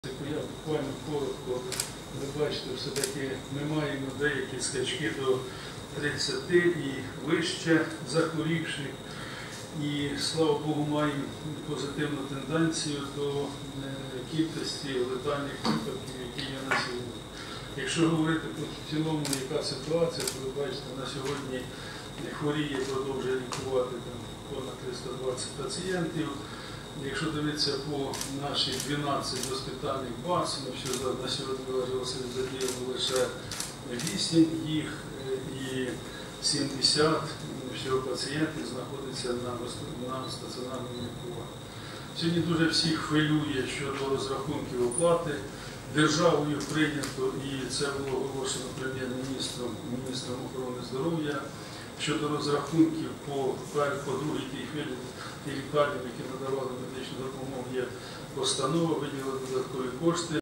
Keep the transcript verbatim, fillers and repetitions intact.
Я буквально коротко, ви бачите, все-таки ми маємо деякі скачки до тридцяти і вище захворівших. І, слава Богу, маємо позитивну тенденцію до кількості летальних випадків, які є на сьогодні. Якщо говорити в цілому, яка ситуація, то ви бачите, на сьогодні хворіє, продовжує лікувати там, понад триста двадцять пацієнтів. Якщо дивитися по наших дванадцяти госпітальних баз, ми все на сьогодні задіяли лише вісім їх і сімдесят всього пацієнтів знаходиться на, на стаціонарному лікуванні. Сьогодні дуже всіх хвилює щодо розрахунків оплати. Державою прийнято, і це було оголошено прем'єр-міністром, міністром охорони здоров'я, щодо розрахунків по, по другій тій хвилі і лікарням, які надавали медичну допомогу, є постанова, виділили додаткові кошти.